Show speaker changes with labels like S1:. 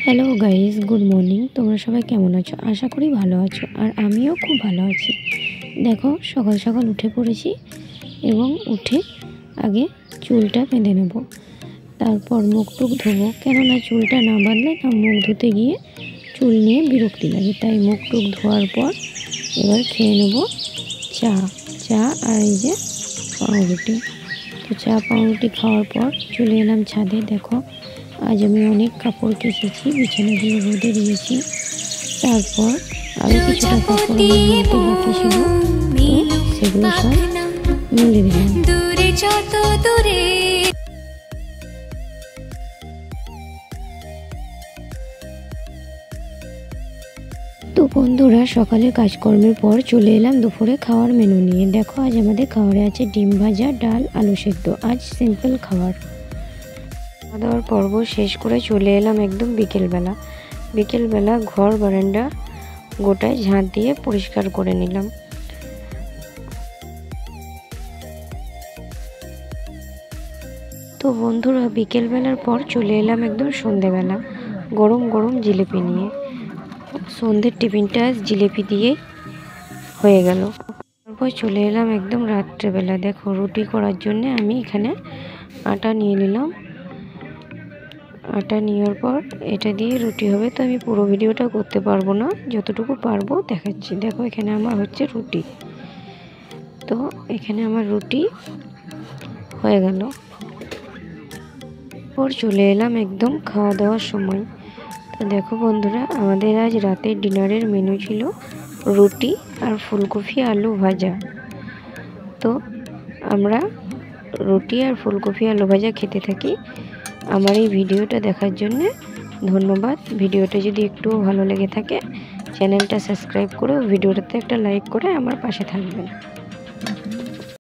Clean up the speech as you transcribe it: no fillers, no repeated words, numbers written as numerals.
S1: Hello guys, good morning. তোমরা সবাই কেমন আছো? আশা করি ভালো আছো, আর আমিও খুব ভালো আছি। দেখো, সকাল সকাল উঠে পড়েছি এবং উঠে আগে চুলটা বেঁধে নেব, তারপর মুখ টুক ধোবো। কেননা চুলটা না বাঁধলে না মুখ ধুতে গিয়ে চুল নিয়ে বিরক্তি লাগে। তাই মুখ টুক ধোয়ার পর এবার খেয়ে নেব চা আর এই যে পাউরুটি। তো চা পাউরুটি খাওয়ার পর চলে এলাম ছাদে। দেখো, আজ আমি অনেক কাপড় কেচেছি, বিছানাগুলো রোদে দিয়েছি। তারপর আরও কিছুটা কাপড় আমার মেলতে বাকি ছিল, তো সেগুলো সব মেলে দিলাম। তো বন্ধুরা, সকালের কাজকর্মের পর চলে এলাম দুপুরে খাওয়ার মেনু নিয়ে। দেখো, আজ আমাদের খাবারে আছে ডিম ভাজা, ডাল, আলু সেদ্ধ। আজ সিম্পল খাবার। খাওয়া দাওয়ার পর্ব শেষ করে চলে এলাম একদম বিকেলবেলা ঘর বারান্দা গোটায় ঝাঁট দিয়ে পরিষ্কার করে নিলাম। তো বন্ধুরা, বিকেলবেলার পর চলে এলাম একদম সন্ধেবেলা গরম গরম জিলিপি নিয়ে। সন্ধ্যের টিফিনটা জিলিপি দিয়েই হয়ে গেল। তারপর চলে এলাম একদম রাত্রেবেলা। দেখো, রুটি করার জন্য আমি এখানে আটা নিয়ে নিলাম। আটা নেওয়ার পর এটা দিয়ে রুটি হবে। তো আমি পুরো ভিডিওটা করতে পারবো না, যতটুকু পারবো দেখাচ্ছি। দেখো, এখানে আমার হচ্ছে রুটি। তো এখানে আমার রুটি হয়ে গেল। পর চলে এলাম একদম খাওয়া দাওয়ার সময়। তো দেখো বন্ধুরা, আমাদের আজ রাতের ডিনারের মেনু ছিল রুটি আর ফুলকপি আলু ভাজা। তো আমরা রুটি আর ফুলকপি আলু ভাজা খেতে থাকি। আমার এই ভিডিওটা দেখার জন্য ধন্যবাদ। ভিডিওটা যদি একটু ভালো লেগে থাকে চ্যানেলটা সাবস্ক্রাইব করে ভিডিওটাতে একটা লাইক করে আমার পাশে থাকবেন।